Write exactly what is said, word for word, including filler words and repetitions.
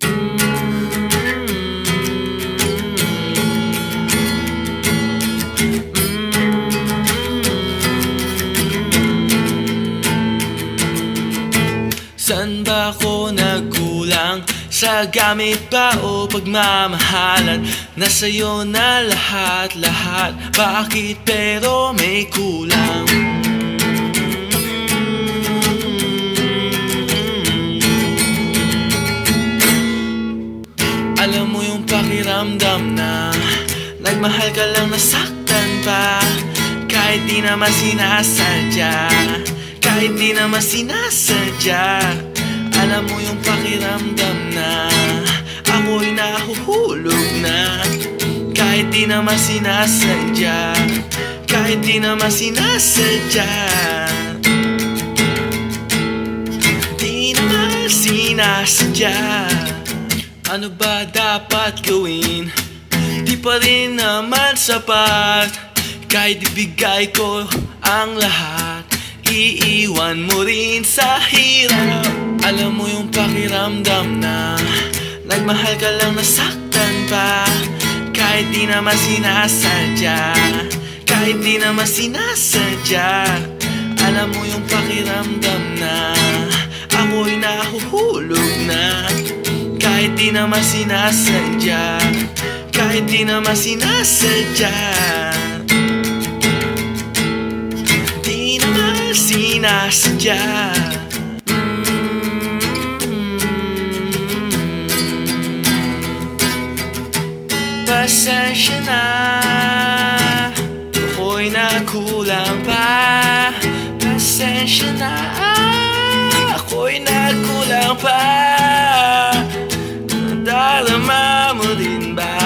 Saan ba ako nagkulang? Sa gamit ba o pagmamahalan? Nasa'yo na lahat-lahat. Bakit pero may kulang? Alam mo yung pakiramdam na nagmahal ka lang, nasaktan pa. Kahit di naman sinasadya, kahit di naman sinasadya. Alam mo yung pakiramdam na ako'y nahuhulog na. Kahit di naman sinasadya, kahit di naman sinasadya. Di naman sinasadya. Ano ba dapat gawin? Di pa rin naman sapat. Kahit ibigay ko ang lahat, iiwan mo rin sa hirap. Alam mo yung pakiramdam na nagmahal ka lang, nasaktan pa. Kahit di naman sinasadya, kahit di naman sinasadya. Alam mo yung pakiramdam na ako'y nahuhulog na. Kahit di naman sinasadya, kahit di naman sinasadya. Di naman sinasadya. Pasensya na, ako'y nakulang pa. Pasensya na, ako'y nakulang pa. Nadarama mo din ba